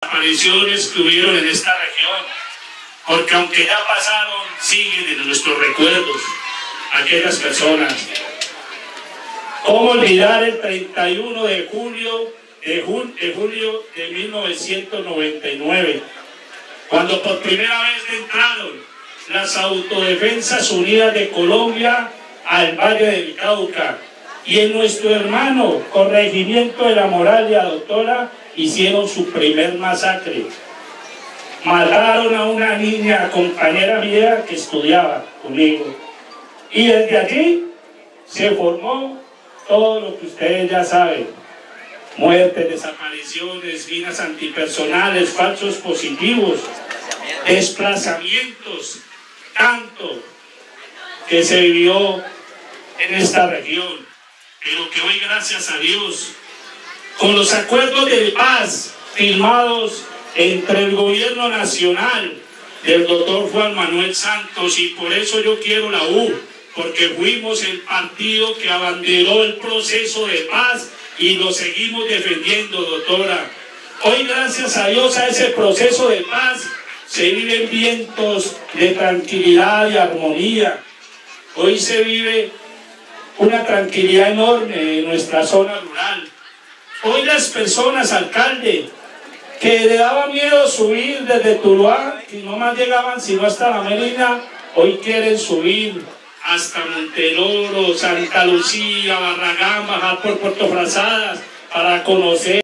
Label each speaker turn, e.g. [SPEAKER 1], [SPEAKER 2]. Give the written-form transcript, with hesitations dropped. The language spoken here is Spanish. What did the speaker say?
[SPEAKER 1] desapariciones que hubieron en esta región, porque aunque ya pasaron, siguen en nuestros recuerdos aquellas personas. ¿Cómo olvidar el 31 de julio de 1999, cuando por primera vez entraron las Autodefensas Unidas de Colombia al Valle del Cauca, y en nuestro hermano corregimiento de La Moralia, Doctora, hicieron su primer masacre? Mataron a una niña, compañera mía, que estudiaba conmigo, y desde allí se formó todo lo que ustedes ya saben: muertes, desapariciones, minas antipersonales, falsos positivos, desplazamientos, tanto que se vivió en esta región, pero que hoy, gracias a Dios, con los acuerdos de paz firmados entre el gobierno nacional del doctor Juan Manuel Santos, y por eso yo quiero la U, porque fuimos el partido que abanderó el proceso de paz y lo seguimos defendiendo, doctora. Hoy, gracias a Dios, a ese proceso de paz se viven vientos de tranquilidad y armonía. Hoy se vive una tranquilidad enorme en nuestra zona rural. Hoy las personas, alcalde, que le daba miedo subir desde Tuluá, que no más llegaban sino hasta La Melina, hoy quieren subir hasta Monteloro, Santa Lucía, Barragán, bajar por Puerto Frazadas para conocer